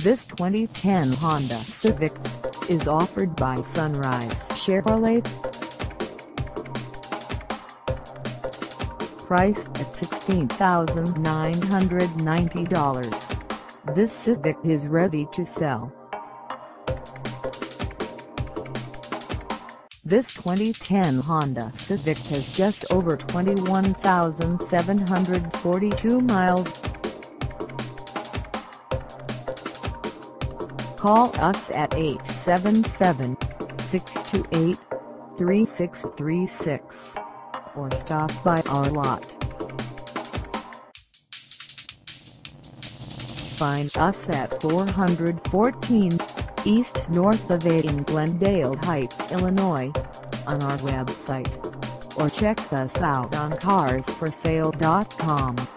This 2010 Honda Civic is offered by Sunrise Chevrolet. Priced at $16,990, this Civic is ready to sell. This 2010 Honda Civic has just over 21,742 miles. Call us at 877-628-3636 or stop by our lot. Find us at 414 East North Ave in Glendale Heights, Illinois, on our website, or check us out on carsforsale.com.